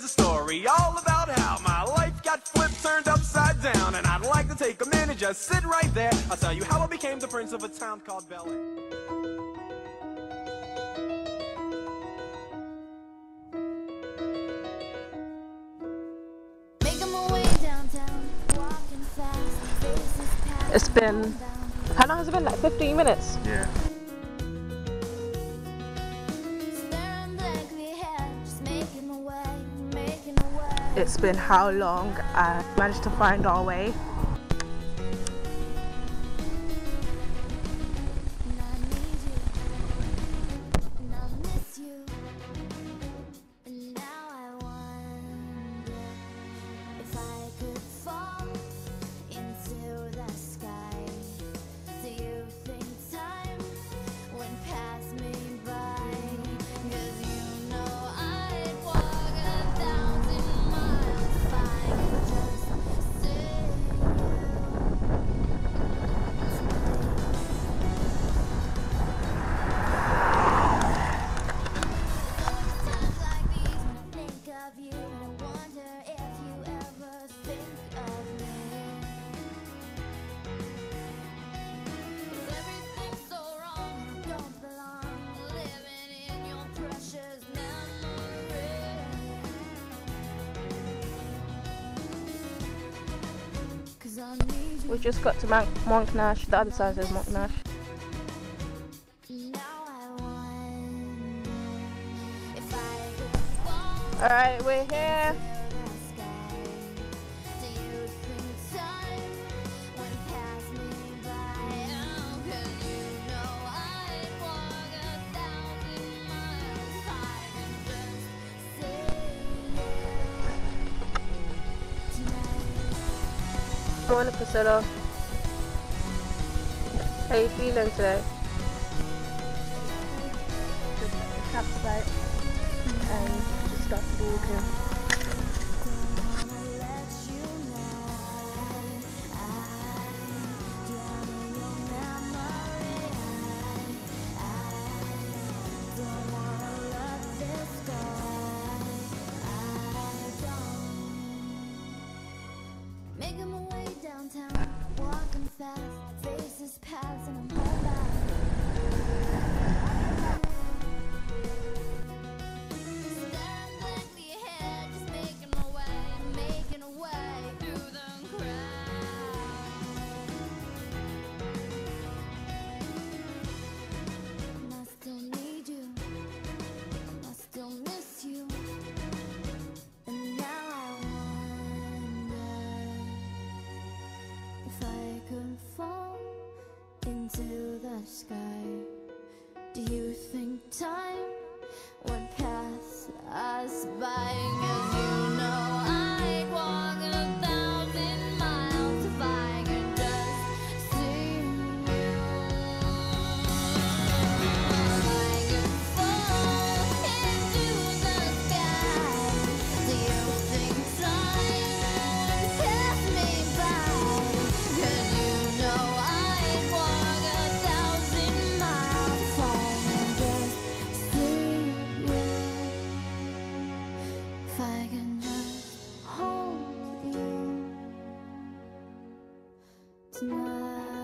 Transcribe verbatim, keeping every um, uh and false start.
a story all about how my life got flipped, turned upside down. And I'd like to take a minute, just sit right there. I'll tell you how I became the prince of a town called Bel Air. It's been, how long has it been? Like fifteen minutes? Yeah. It's been how long? I managed to find our way. We just got to Monk Monknash. The other side says Monknash. Alright, we're here. Morning, Priscilla. How are you feeling today? Just a campsite and just started walking. Making my way downtown, walking fast, faces pass and I'm all back. Staring blankly ahead, just making my way, making a way through the crowd. And I still need you, I still miss you. And now I if I could fall into the sky, do you think time would pass us by? 'Cause you know I'd walk a thousand miles if I could just see you. If I could fall into the sky, do you think time would pass me by? 'Cause you know I'd walk a thousand miles if I could just see you. If I can just hold you tonight.